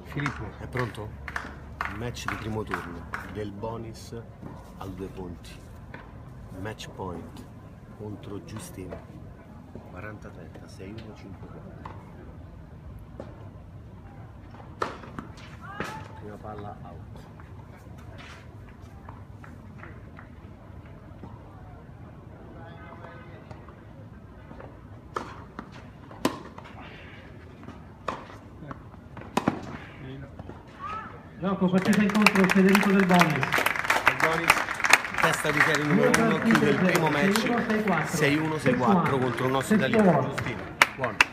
Filippo. È pronto? Match di primo turno, Del Bonis al 2 punti, match point contro Giustino, 40-30, 6-1, 5-4. Prima palla out. Gioco, partita incontro Federico Del Bonis. Del Bonis, testa di serie numero 1, chiude il primo match 6-1, 6-4 contro il nostro italiano Giustino. Buono.